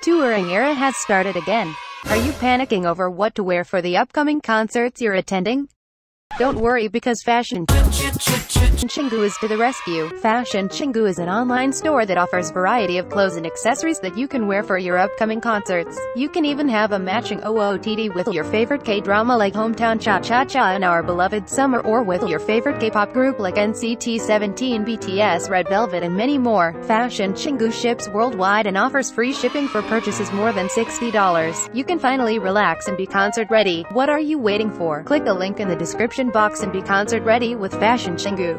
touring era has started again. Are you panicking over what to wear for the upcoming concerts you're attending? Don't worry, because Fashion CHINGU is to the rescue. Fashion CHINGU is an online store that offers variety of clothes and accessories that you can wear for your upcoming concerts. You can even have a matching OOTD with your favorite K-drama like Hometown Cha-Cha-Cha and Our Beloved Summer, or with your favorite K-pop group like NCT 17, BTS, Red Velvet, and many more. Fashion CHINGU ships worldwide and offers free shipping for purchases more than $60. You can finally relax and be concert ready. What are you waiting for? Click the link in the description box and be concert ready with Fashion CHINGU.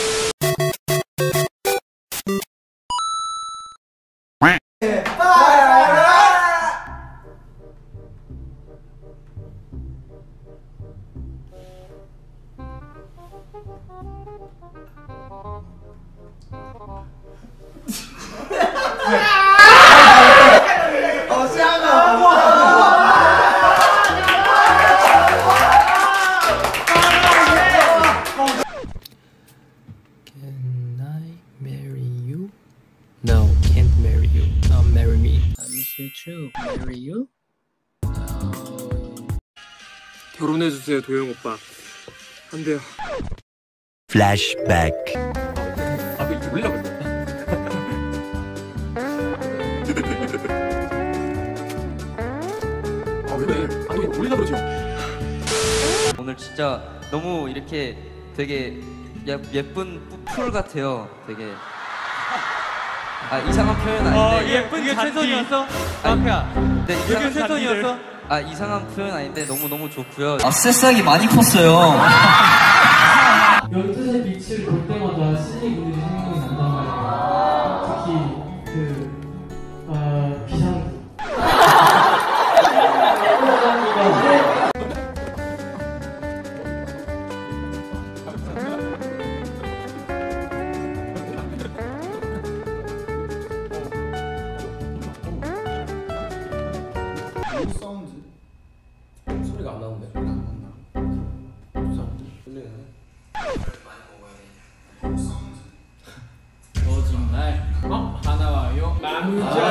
No, can't marry you. Marry me. I miss you too. Marry you? No. 결혼해주세요, 도영 오빠. 안 돼요. Flashback. 이렇게 올리려고 했어. 왜? 또 올리려고 그러죠? 오늘 진짜 너무 이렇게 되게 예쁜 풀 같아요. 되게. 이상한 표현 아닌데. 예쁜 이게 최선이었어? 마크야. 네, 이게 최선이었어? 이상한 표현 아닌데 너무 좋고요. 새싹이 많이 컸어요. 12시의 빛을 볼 때마다 신이 분들이 생각이 난단 말이에요. 특히 비상. 사운드 소리가 안 나는데? 사운드 들리네. 거짓말. 하나 와요. 남자.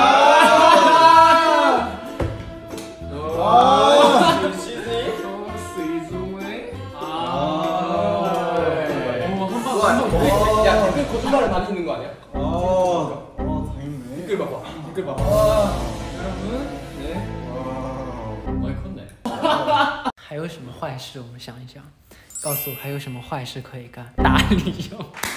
야, 댓글 거짓말을 많이 듣는 거 아니야? 다행이네. 댓글 봐봐. 댓글 봐봐. 여러분, 네. 많이 컸네. 还有什么坏事？我们想一想，告诉我还有什么坏事可以干？打理由。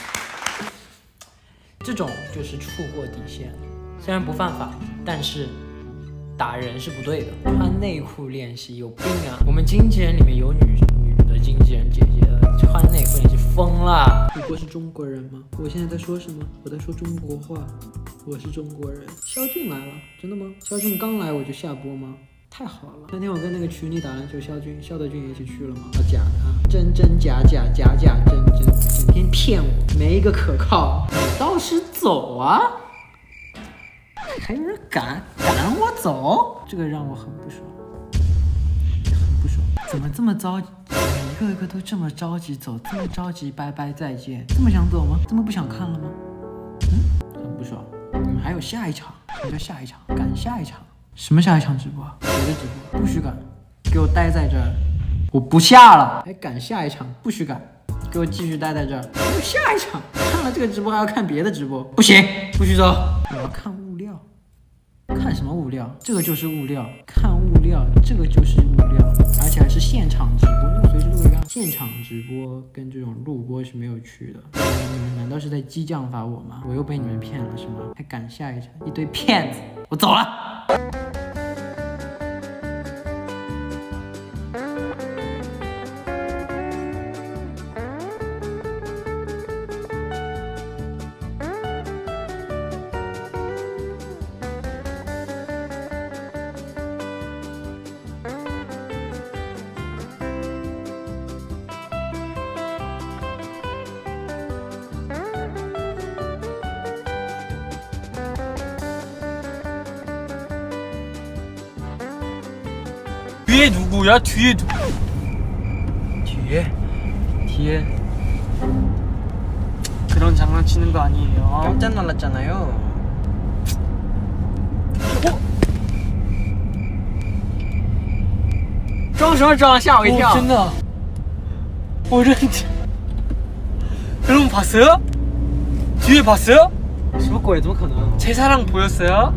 这种就是触过底线，虽然不犯法，但是打人是不对的。穿内裤练习有病啊！我们经纪人里面有女的经纪人姐姐的，穿内裤练习疯了。主播是中国人吗？我现在在说什么？我在说中国话。我是中国人。肖俊来了，真的吗？肖俊刚来我就下播吗？太好了！那天我跟那个群里打篮球，肖德俊也一起去了吗？假的啊，真假，整天骗我，没一个可靠。你倒是走啊！还有人赶我走，这个让我很不爽，很不爽。怎么这么着急？一个都这么着急走，这么着急拜拜再见，这么想走吗？这么不想看了吗？很不爽。你们还有下一场？什么叫下一场？赶下一场？什么下一场直播？别的直播不许赶，给我待在这儿，我不下了。还赶下一场？不许赶，给我继续待在这儿。还有下一场？看了这个直播还要看别的直播？不行，不许走！我要看物料。看什么物料？这个就是物料。看物料，这个就是物料，而且还是现场直播，那随时都会干。现场直播跟这种录播是没有区的。你们难道是在激将法我吗？我又被你们骗了是吗？还赶下一场，一堆骗子！我走了。 뒤에 누구야? 뒤에 뒤에 그런 장난치는 거 아니에요. 깜짝 놀랐잖아요. 装什么装？吓我一跳！真的，我真的。 여러분 봤어요? 뒤에 봤어요? 什么鬼？怎么可能？ 제 사랑 보였어요?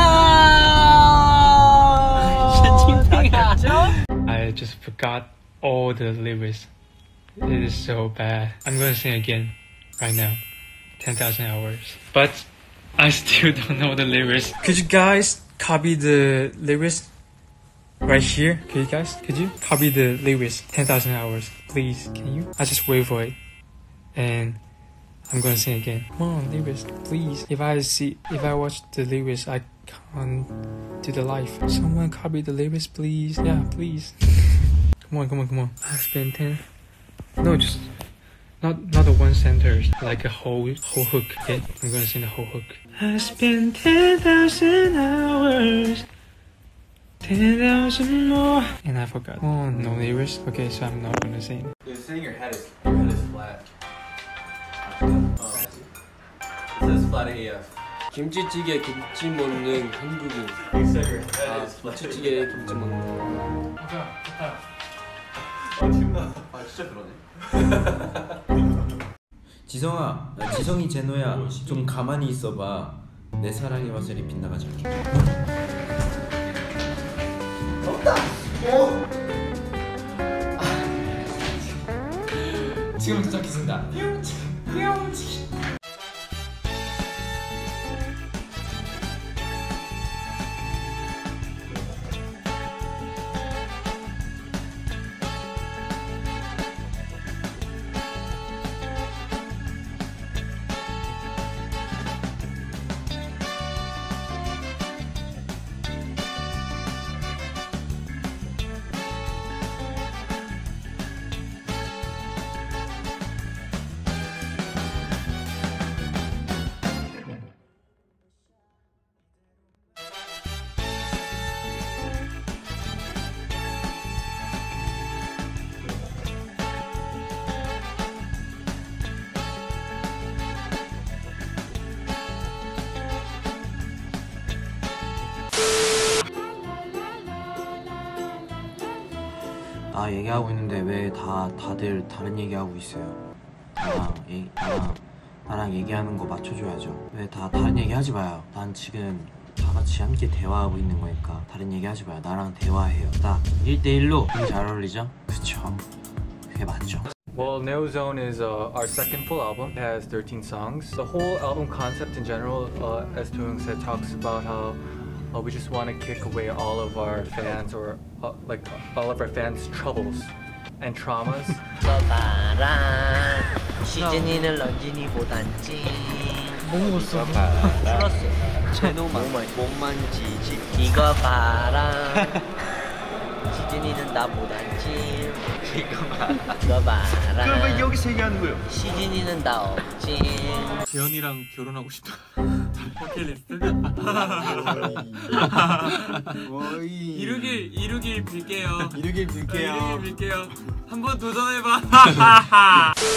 아, 神经病啊！ I just forgot all the lyrics. It is so bad. I'm gonna sing again right now. 10,000 hours. But I still don't know the lyrics. Could you guys copy the lyrics right here? Could you guys? Could you copy the lyrics? 10,000 hours. Please, can you? I just wait for it. And I'm gonna sing again. Come on, lyrics, please. If I watch the lyrics, I can't do the live. Someone copy the lyrics, please. Yeah, please. Come on. I spent 10. No, just not the one sentence, like a whole hook. Okay, I'm gonna sing the whole hook. I spent 10,000 hours. 10,000 more. And I forgot. Oh, no lyrics. Okay, so I'm not gonna sing. You're saying your head is flat. It says flat AF. 김치찌개 김치 먹는 한국인. You said your head is flat. 김치찌개 김치 먹는. 진짜 그러네. 지성아, 지성이 제노야, 좀 가만히 있어봐. 내 사랑의 화살이 빗나가지 않게. 지금부터 시작했습니다. 나 얘기하고 있는데 왜 다들 다른 얘기하고 있어요? 나랑 얘기하는 거 맞춰줘야죠. 왜 다 다른 얘기 하지 마요. 난 지금 다 같이 함께 대화하고 있는 거니까 다른 얘기 하지 마요. 나랑 대화해요. 딱 1대1로 되게 잘 어울리죠? 그쵸? 그게 맞죠. Well, No Zone is our second full album. It has 13 songs. The whole album concept in general, as Toong said, talks about how we just want to kick away all of our fans or like all of our fans' troubles and traumas. 시즌이는 런쥔이보단 찐. 뭐 먹었어? 플러스 제노만 못 만지지. 이거 봐라. 시즌이는 나보단 찐. 이거 봐라. 그럼 왜 여기서 얘기하는 거예요? 시즌이는 나 없진. 지연이랑 결혼하고 싶다. 버킷리스트? 이루길 빌게요. 이루길 빌게요. 한번 도전해봐.